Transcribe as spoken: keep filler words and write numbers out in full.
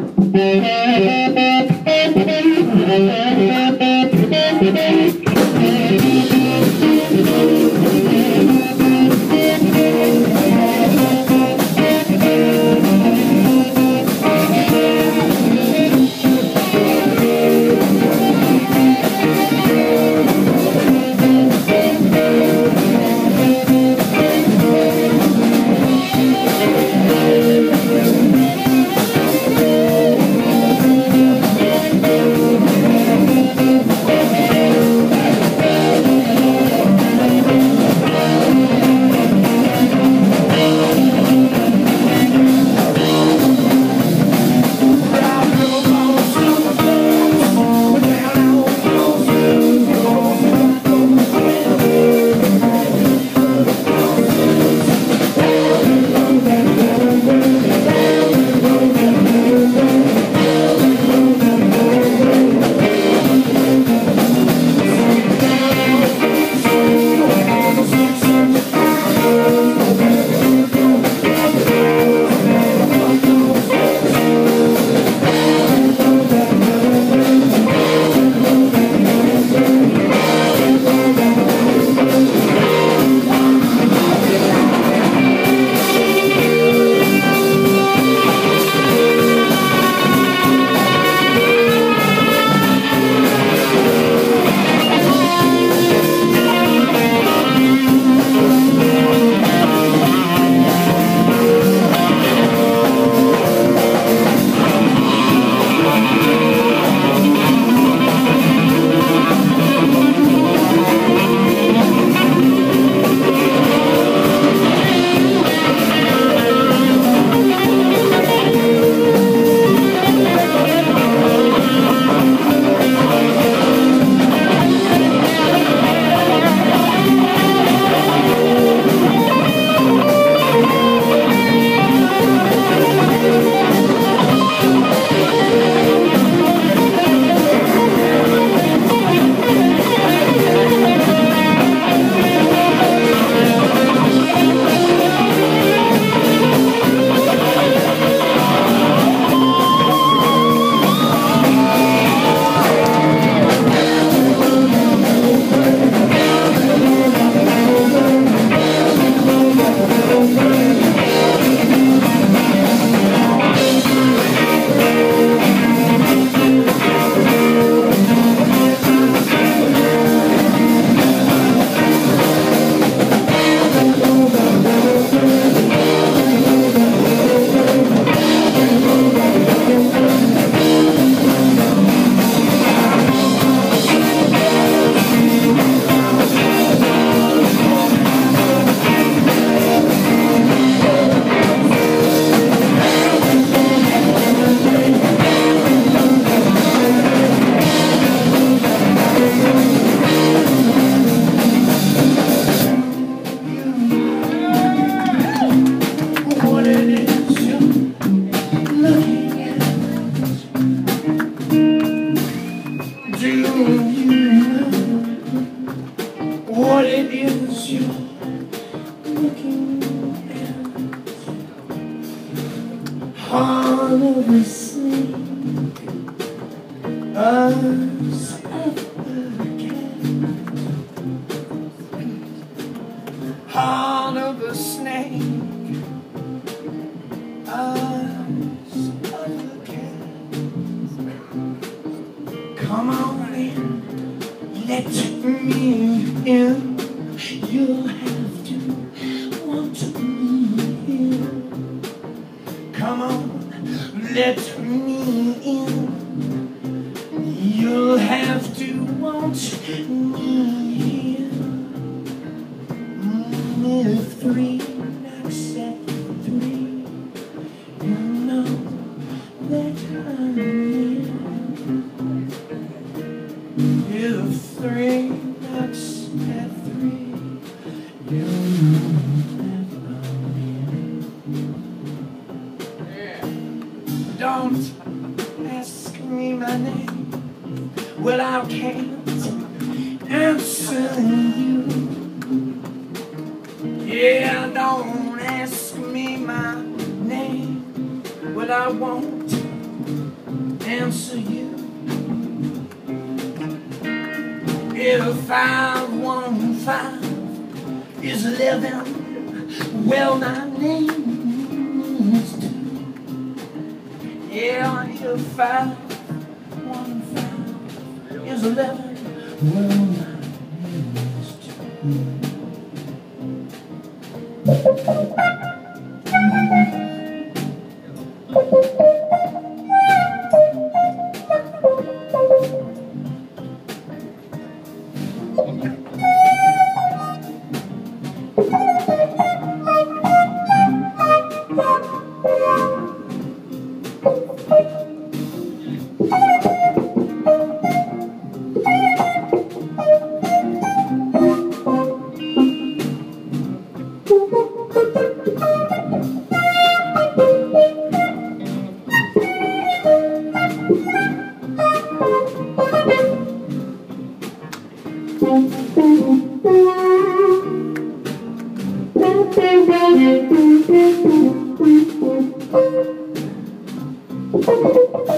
Heart of a snake, eyes of a cat. Come on in, let me in. You'll have to want me in. Come on, let me in. You'll have to want me in. If three knocks at three, you know that I'm in. If three knocks at three, you know that I'm in. Don't ask me my name, well I can't answer you. Yeah, don't ask me my name, well I won't answer you. If five one five is eleven, well, my name is two. Yeah, if five one five is eleven, well, my name is two. Thank you.